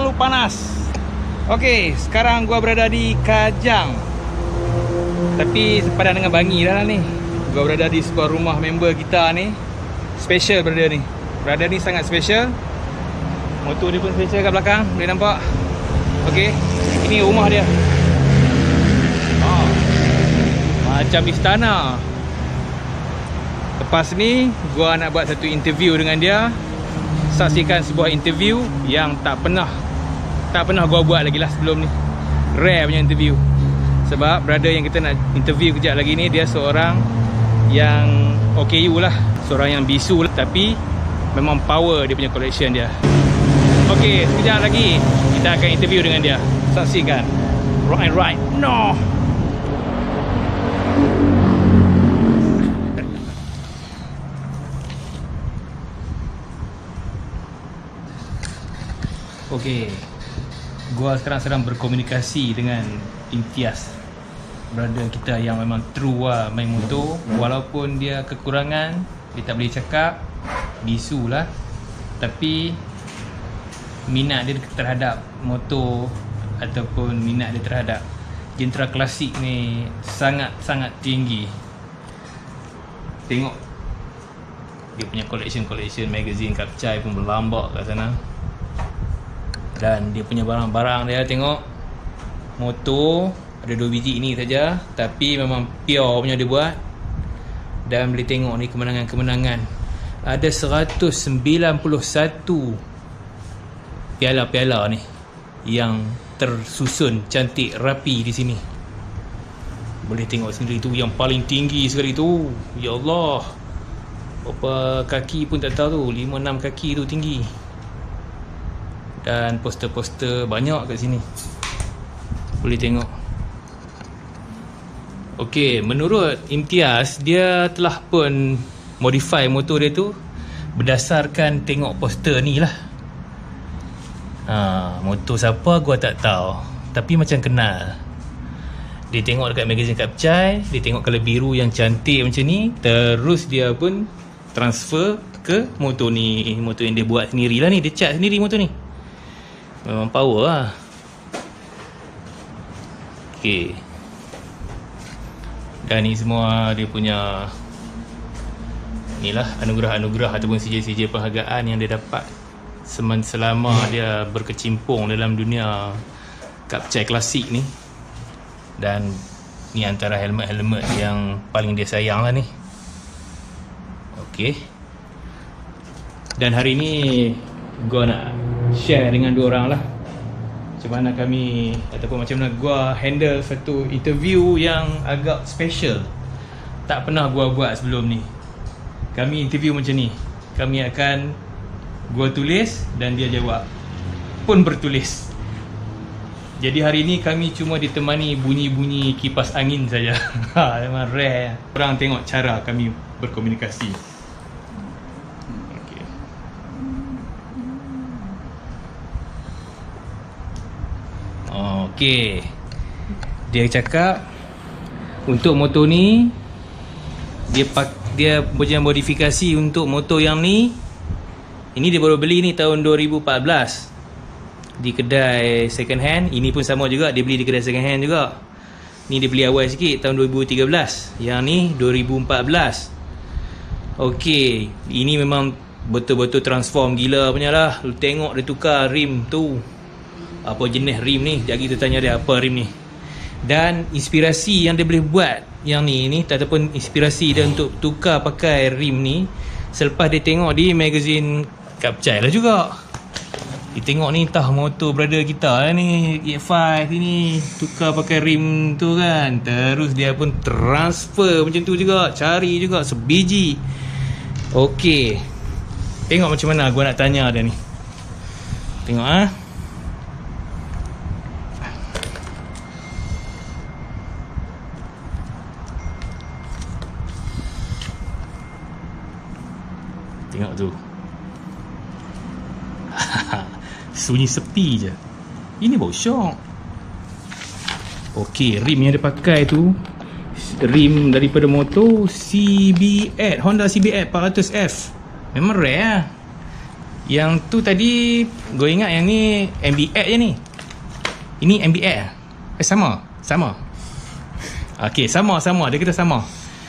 terlalu panas. Okey, sekarang gua berada di Kajang. Tapi sepadan dengan Bangi dah lah ni. Gua berada di sebuah rumah member kita ni. Special berada ni. Berada ni sangat special. Motor dia pun special kat belakang, boleh nampak. Okey, ini rumah dia. Macam istana. Lepas ni gua nak buat satu interview dengan dia. Saksikan sebuah interview yang tak pernah gua buat lagi lah sebelum ni. Rare punya interview. Sebab brother yang kita nak interview kejap lagi ni, dia seorang yang OKU lah, seorang yang bisu lah, tapi memang power dia punya collection dia. Okey, sekejap lagi kita akan interview dengan dia. Saksikan. Right. No. Okey, gua sekarang sedang berkomunikasi dengan Imtiaz, brother kita yang memang true lah main motor. Walaupun dia kekurangan, dia tak boleh cakap, bisu lah, tapi minat dia terhadap motor ataupun minat dia terhadap genre klasik ni sangat-sangat tinggi. Tengok dia punya collection magazine Kapcai pun berlambak kat sana. Dan dia punya barang-barang dia, tengok motor ada 2 biji ini saja, tapi memang pure punya dia buat. Dan boleh tengok ni kemenangan-kemenangan. Ada 191 piala-piala ni yang tersusun cantik rapi di sini. Boleh tengok sendiri tu, yang paling tinggi sekali tu. Ya Allah, berapa kaki pun tak tahu tu, 5-6 kaki tu tinggi. Dan poster-poster banyak kat sini, boleh tengok. Okey, menurut Imtiaz, dia telah pun modify motor dia tu berdasarkan tengok poster ni lah. Motor siapa gua tak tahu, tapi macam kenal. Dia tengok dekat magazine Kapcai, dia tengok colour biru yang cantik macam ni, terus dia pun transfer ke motor ni. Motor yang dia buat sendiri lah ni, dia cat sendiri motor ni. Memang power lah. Okay. Dan ni semua dia punya inilah anugerah-anugerah ataupun sijil-sijil penghargaan yang dia dapat selama dia berkecimpung dalam dunia Kapcai klasik ni. Dan ni antara helmet-helmet yang paling dia sayang lah ni. Okay. Dan hari ni gua nak share dengan 2 orang lah macam mana kami, ataupun macam mana gua handle satu interview yang agak special, tak pernah gua buat sebelum ni. Kami interview macam ni, kami akan gua tulis dan dia jawab, pun bertulis. Jadi hari ni kami cuma ditemani bunyi-bunyi kipas angin saja. Memang rare. Korang tengok cara kami berkomunikasi. Okey. Dia cakap untuk motor ni dia punya modifikasi untuk motor yang ni. Ini dia baru beli ni tahun 2014 di kedai second hand. Ini pun sama juga, dia beli di kedai second hand juga. Ni dia beli awal sikit tahun 2013. Yang ni 2014. Okey, ini memang betul-betul transform gila punya lah. Lu tengok dia tukar rim tu. Apa jenis rim ni? Sekejap kita tanya dia apa rim ni. Dan inspirasi yang dia boleh buat yang ni ataupun inspirasi dia untuk tukar pakai rim ni, selepas dia tengok di magazine Kapcai lah juga. Dia tengok ni, entah motor brother kita lah ni, E5 ni, tukar pakai rim tu kan. Terus dia pun transfer macam tu juga, cari juga sebiji. Okey, tengok macam mana gua nak tanya dia ni. Tengok Tengok tu. Sunyi sepi je. Ini bau syok. Okey, rim yang dia pakai tu rim daripada motor CBR, Honda CBR 400F. Memang rare lah. Yang tu tadi gue ingat yang ni MBX je ni. Ini MBX lah. Sama. Okay, sama. Dia kata sama.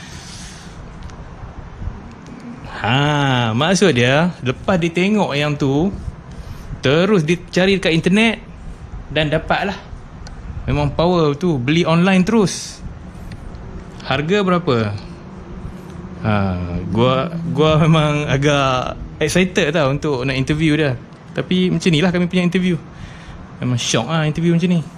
Maksud dia, lepas dia tengok yang tu, terus dia cari dekat internet dan dapat lah. Memang power tu. Beli online terus. Harga berapa? Gua memang agak excited tau untuk nak interview dia. Tapi macam ni lah kami punya interview. Memang shock lah interview macam ni.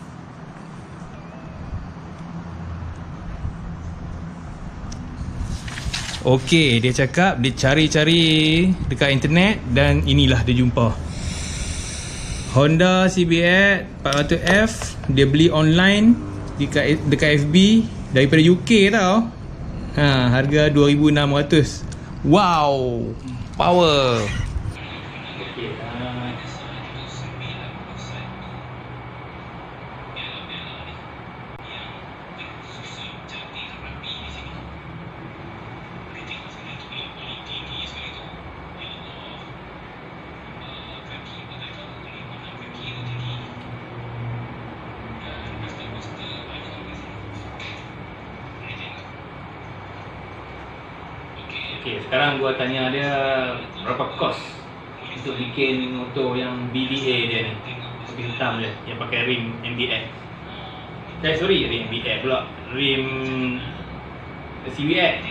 Okey, dia cakap dia cari-cari dekat internet dan inilah dia jumpa. Honda CBX 400F dia beli online dekat FB daripada UK tau. Harga 2,600. Wow, power. Okey, Okay, sekarang gua tanya dia berapa kos untuk bikin motor yang BDA dia ni, motor hitam dia yang pakai rim MBX. Rim MBX pula, rim CBX.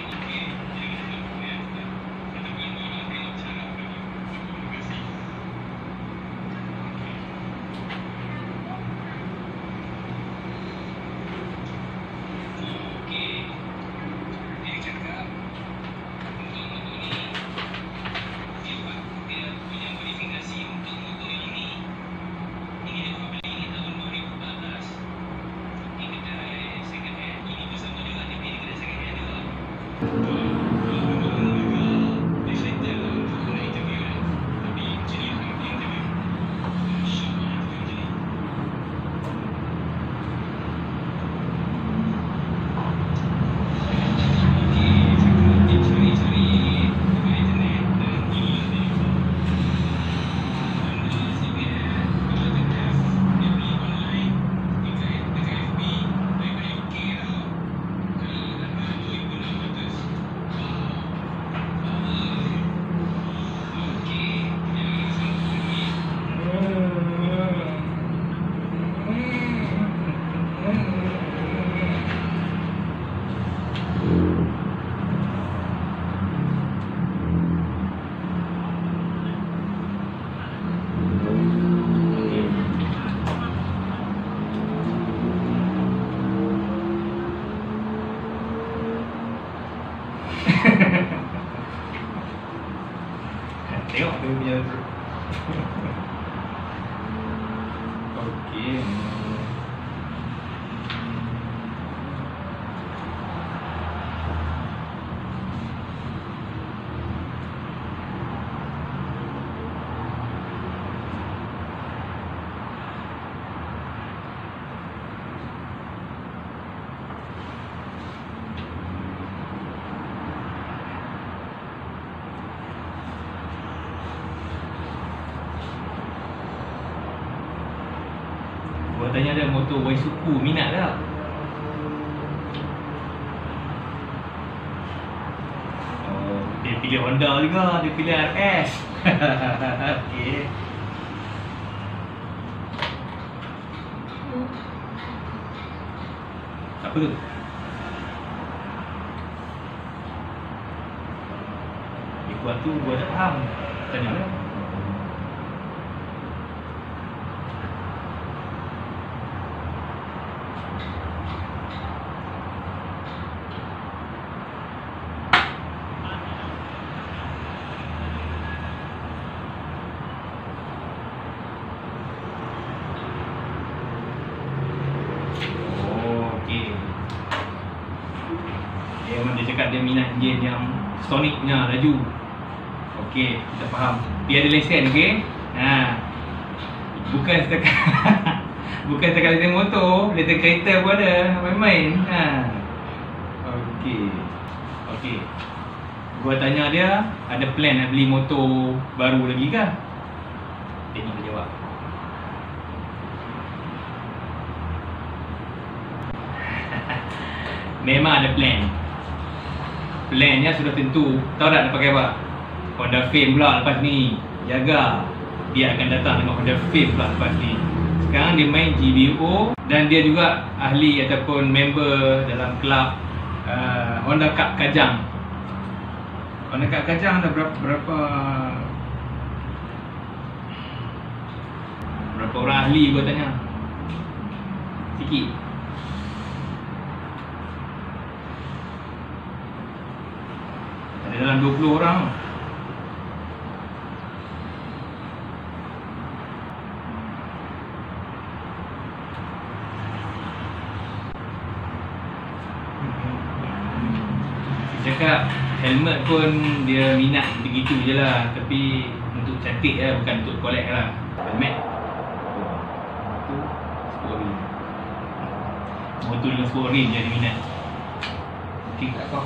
Tengok dia punya tu. Okey. Gua tanya dia motor Waisuku minat tak? Oh, dia pilih Honda juga, dia pilih RS. Okey. Apa tu? Buat tu gua tak faham. Tanya dia. Memang dia cakap dia minat game yang Sonicnya laju. Okey, kita faham. Dia ada lesen, okey? Bukan setakat bukan setakat lesen motor, lesen kereta pun ada, main-main. Okey. Gua tanya dia, ada plan nak beli motor baru lagi ke? Teknik berjawab. Memang ada plan. Plannya sudah tentu. Tahu tak nak pakai apa? Honda Fame pula lepas ni. Jaga. Dia akan datang dengan Honda Fame pula lepas ni. Sekarang dia main GBO dan dia juga ahli ataupun member dalam kelab Honda Cup Kajang. Honda Cup Kajang ada berapa orang ahli gua tanya? Sikit. Ada dalam 20 orang. Cakap helmet pun dia minat begitu je lah. Tapi untuk cantik lah, bukan untuk collect lah. Helmet tu sport rim. Motor dengan sport rim je dia minat. Okey tak kau?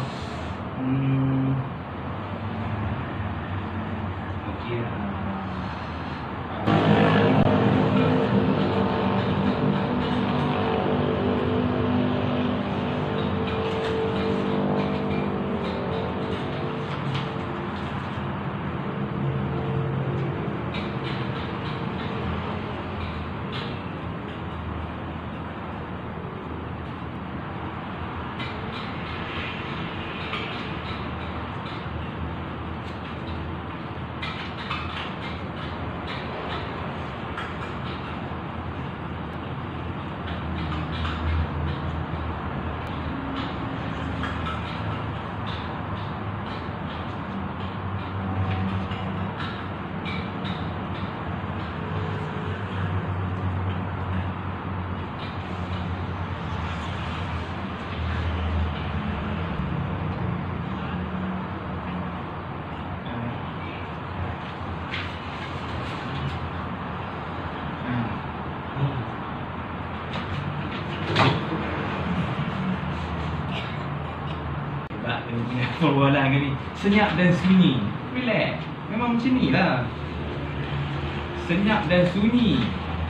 Okey lah. Perbualan kali senyap dan sunyi. Relax. Memang macam ni lah. Senyap dan sunyi.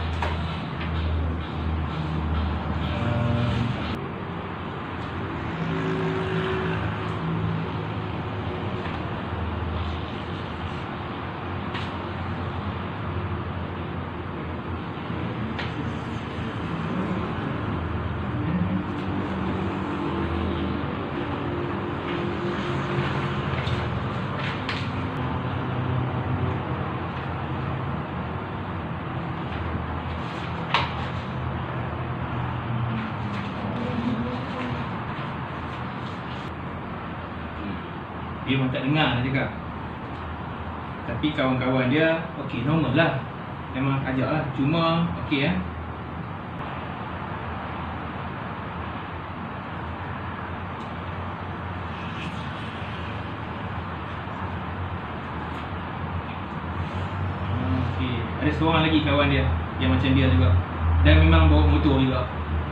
Dia memang tak dengar nak cakap. Tapi kawan-kawan dia okey, normal lah. Memang ajak lah. Cuma okey lah. Okey. Ada seorang lagi kawan dia yang macam dia juga. Dan memang bawa motor juga.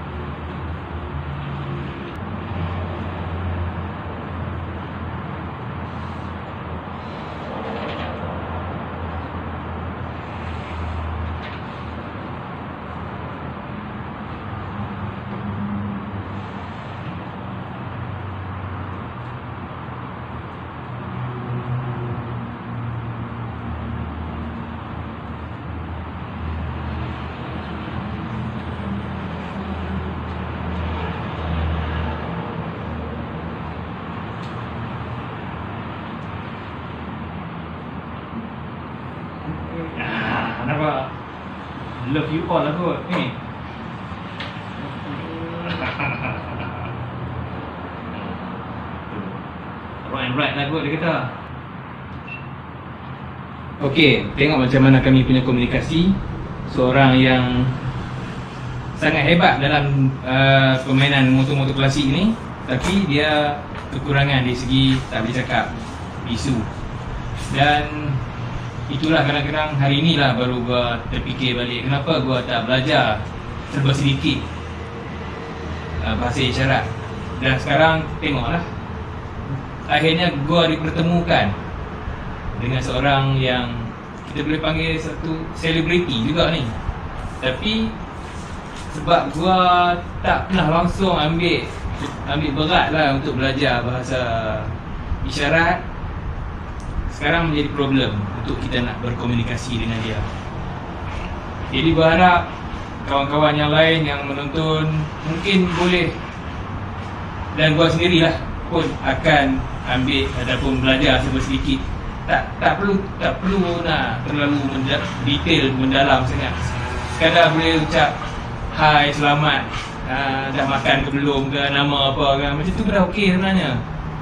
Nampak? Love you all lah kot ni. Right and right lah kot dia kata. Okey, tengok macam mana kami punya komunikasi. Seorang yang sangat hebat dalam permainan motor-motor klasik ni, tapi dia kekurangan dari segi tak boleh cakap, bisu. Dan itulah kadang-kadang hari ni lah baru gua terfikir balik kenapa gua tak belajar serba sedikit bahasa isyarat. Dan sekarang tengoklah, akhirnya gua dipertemukan dengan seorang yang kita boleh panggil satu selebriti juga ni. Tapi sebab gua tak pernah langsung ambil berat lah untuk belajar bahasa isyarat, sekarang menjadi problem untuk kita nak berkomunikasi dengan dia. Jadi gua harap kawan-kawan yang lain yang menonton mungkin boleh, dan gua sendirilah pun akan ambil ataupun belajar sedikit. Tak perlu nak terlalu detail mendalam sangat. Sekadar boleh ucap hai, selamat, dah makan ke belum ke, nama apa kan, macam tu dah okey sebenarnya.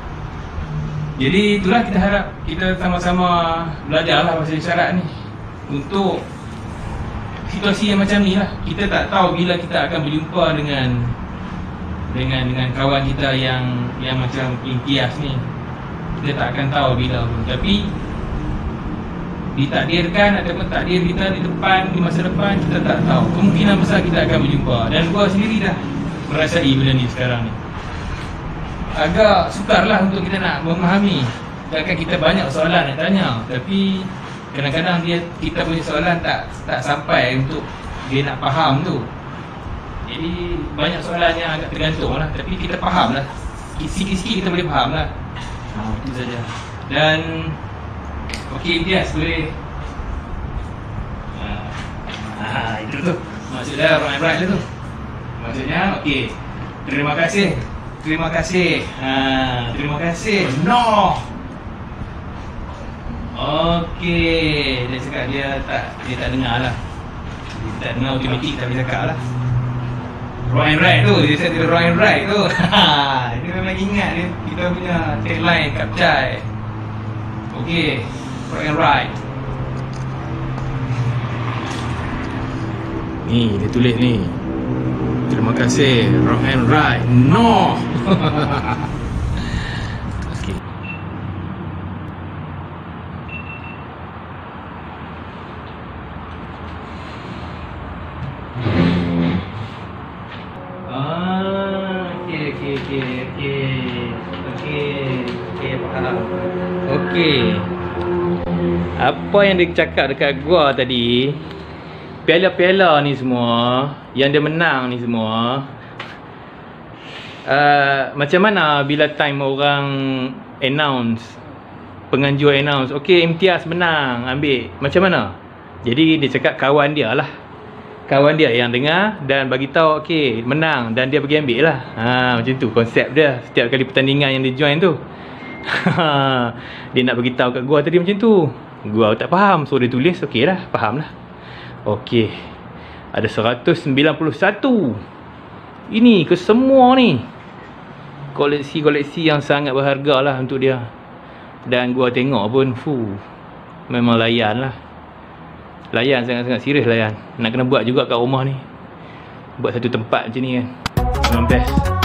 Jadi itulah kita harap kita sama-sama belajarlah bahasa isyarat ni untuk situasi yang macam ni lah. Kita tak tahu bila kita akan berjumpa dengan kawan kita yang macam imtiaz ni. Kita tak akan tahu bila pun. Tapi ditakdirkan ataupun takdir kita di depan, di masa depan, kita tak tahu. Kemungkinan besar kita akan berjumpa. Dan gua sendiri dah merasai benda ni sekarang ni. Agak sukarlah untuk kita nak memahami. Takkan kita banyak soalan nak tanya, tapi kadang-kadang kita punya soalan tak sampai untuk dia nak faham tu. Jadi banyak soalan yang agak tergantung lah. Tapi kita faham lah, sikit-sikit kita boleh faham lah. Itu saja. Dan okey, Imtiaz boleh itu tu maksudnya right tu. Maksudnya okey, terima kasih. Terima kasih. No. Okey, dia cakap dia tak dengar lah. Dia tak dengar automatik tapi cakap lah. Wrong and right tu, dia cakap wrong and right tu. Dia memang ingat dia, kita punya tagline Kapcai. Okey, wrong and right. Ni dia tulis ni. Terima kasih, wrong and right. No. Okey. Okey, faham. Okey. Apa yang dia cakap dekat gua tadi, piala-piala ni semua yang dia menang ni semua, macam mana bila time orang announce, penganjur announce, okey Imtiaz menang, ambil, macam mana? Jadi dia cakap kawan dia lah, kawan dia yang dengar dan bagi tahu okey menang, dan dia pergi ambil lah. Macam tu konsep dia setiap kali pertandingan yang dia join tu. Dia nak bagi tahu kat gua tadi macam tu. Gua tak faham, so dia tulis okey lah, faham lah. Okey, ada 191. Ini ke semua ni koleksi-koleksi yang sangat berharga lah untuk dia. Dan gua tengok pun memang layan lah. Layan, sangat-sangat serius layan. Nak kena buat juga kat rumah ni, buat satu tempat macam ni kan, memang best.